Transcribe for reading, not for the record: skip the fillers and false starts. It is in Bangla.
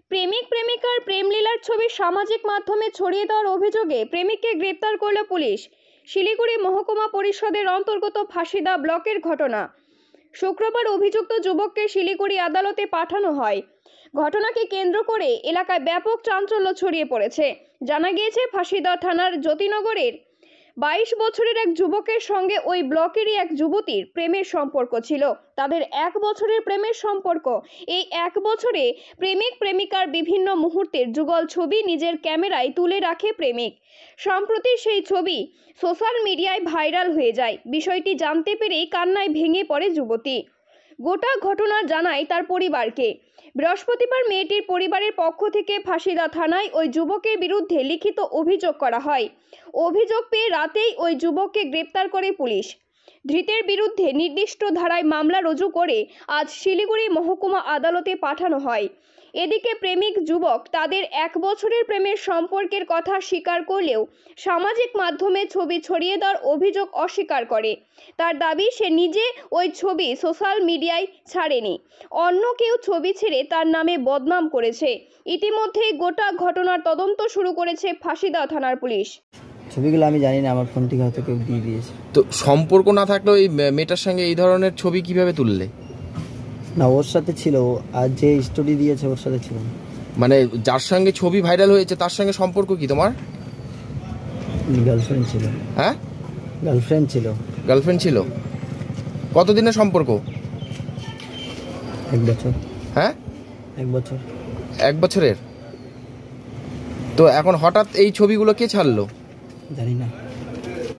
প্রেমিক প্রেমিকার প্রেমলীলার ছবি সামাজিক মাধ্যমে ছড়িয়ে দেওয়ার অভিযোগে প্রেমিককে গ্রেপ্তার করল পুলিশ। শিলিগুড়ি মহকুমা পরিষদের অন্তর্গত ফাঁসিদা ব্লকের ঘটনা। শুক্রবার অভিযুক্ত যুবককে শিলিগুড়ি আদালতে পাঠানো হয়। ঘটনাকে কেন্দ্র করে এলাকায় ব্যাপক চাঞ্চল্য ছড়িয়ে পড়েছে। জানা গিয়েছে, ফাঁসিদা থানার জ্যোতিনগরের 22 বছরের এক যুবকের সঙ্গে ওই ব্লকেরই এক যুবতীর প্রেমের সম্পর্ক ছিল। তাদের 1 বছরের প্রেমের সম্পর্ক। এই 1 বছরে প্রেমিক প্রেমিকার বিভিন্ন মুহূর্তের যুগল ছবি নিজের ক্যামেরায় তুলে রাখে প্রেমিক। সম্প্রতি সেই ছবি সোশ্যাল মিডিয়ায় ভাইরাল হয়ে যায়। বিষয়টি জানতে পেরেই কান্নায় ভেঙে পড়ে যুবতী। গোটা ঘটনা জানায় তার পরিবারকে। বৃহস্পতিবার মেয়েটির পরিবারের পক্ষ থেকে ফাঁসিদা থানায় ওই যুবকের বিরুদ্ধে লিখিত অভিযোগ করা হয়। অভিযোগ পেয়ে রাতেই ওই যুবককে গ্রেপ্তার করে পুলিশ। ধৃতের বিরুদ্ধে নির্দিষ্ট ধারায় মামলা রুজু করে আজ শিলিগুড়ি মহকুমা আদালতে পাঠানো হয়। এদিকে প্রেমিক যুবক তাদের 1 বছরের প্রেমের সম্পর্কের কথা স্বীকার করলেও সামাজিক মাধ্যমে ছবি ছড়িয়ে দেওয়ার অভিযোগ অস্বীকার করে। তার দাবি, সে নিজে ওই ছবি সোশ্যাল মিডিয়ায় ছাড়েনি, অন্য কেউ ছবি ছেড়ে তার নামে বদনাম করেছে। ইতিমধ্যেই গোটা ঘটনার তদন্ত শুরু করেছে ফাঁসিদা থানার পুলিশ। ছবিগুলো আমি জানি না, আমার ফোন থেকে হয়তো কেউ দিয়ে দিয়েছে। তো সম্পর্ক না থাকলেও এই মেয়েটার সঙ্গে এই ধরনের ছবি কিভাবে তুললে? না, ওর সাথে ছিল, আর যে স্টোরি দিয়েছে ওর সাথে ছিল। মানে যার সঙ্গে ছবি ভাইরাল হয়েছে তার সঙ্গে সম্পর্ক কি তোমার? গার্লফ্রেন্ড ছিল। হ্যাঁ, গার্লফ্রেন্ড ছিল। গার্লফ্রেন্ড ছিল। কতদিনের সম্পর্ক? 1 বছর। হ্যাঁ, 1 বছর। 1 বছরের। তো এখন হঠাৎ এই ছবিগুলো কে ছাড়লো? জানি না।